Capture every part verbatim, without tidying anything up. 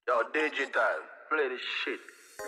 Yo, digital, play this shit.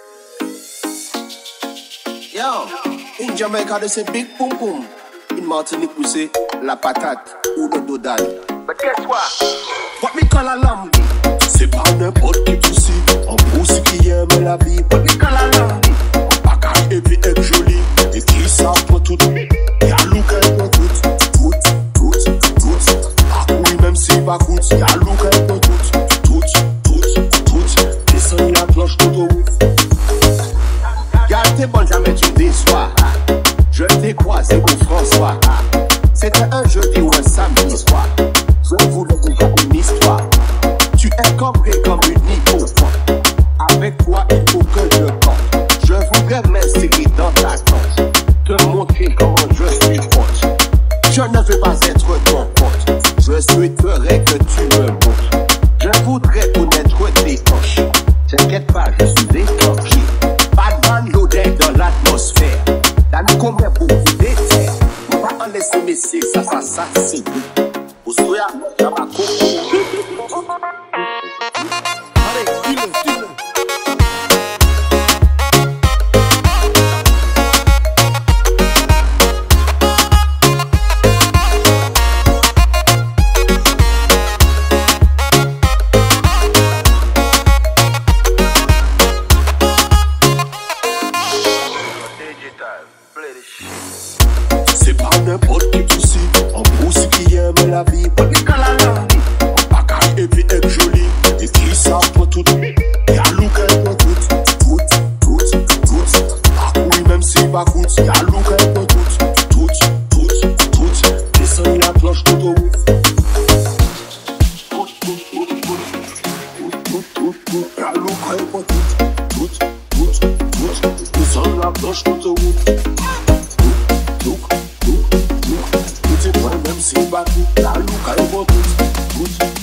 Yo, in Jamaica they say big boom boom. In Martinique we say la patate ou le dodane. But guess what? What me call a lambi? C'est pas n'importe qui tu sais. En brousse qui aime la vie. What me call a lambi? En bagaille et puis être joli. Et qui savent pas tout. Y'a l'ou qu'elle peut tout. Tout, tout, tout. Ah oui, même si pas coûte. Y'a l'ou qu'elle peut tout. Tout, tout, tout. Descends la cloche tout au ouf. Y'a t'es bon, jamais tu déçois. Je t'ai croisé au François. C'était un jeudi ou un samedi soir. Je voulais déjà une histoire. Tu es cambré comme une hippopotame. Avec toi, il faut que je compte. Je voudrais m'insérer dans ta tente. Te montrer comment je suis pote. Je ne veux pas être ton pote. Je souhaiterais que tu me montres. Je voudrais connaître tes poches. T'inquiète pas, je suis déclenché. Batman l'odeur dans l'atmosphère. T'as mis combien beaucoup d'éther. On va en laisser messer, ça s'assassine. Au soya, y'a ma coco. Allez, dis-le, dis-le. C'est pas n'importe qui tu sais. En brousse qui aime la vie. Pas de calalandi. En bagaille et puis être joli. Et qui savent pas tout. Y'a l'ou qu'elle peut tout. Tout, tout, tout. Ah oui, même si pas coûte. Y'a l'ou qu'elle peut tout. Tout, tout, tout. Descends la cloche tout au ouf. Tout, tout, tout, tout. Tout, tout, tout. Y'a l'ou qu'elle peut tout. Tout, tout, tout. Descends la cloche tout au ouf. Look, look, look, look. Tout est bon même si pas tout. La look, elle va tout, tout.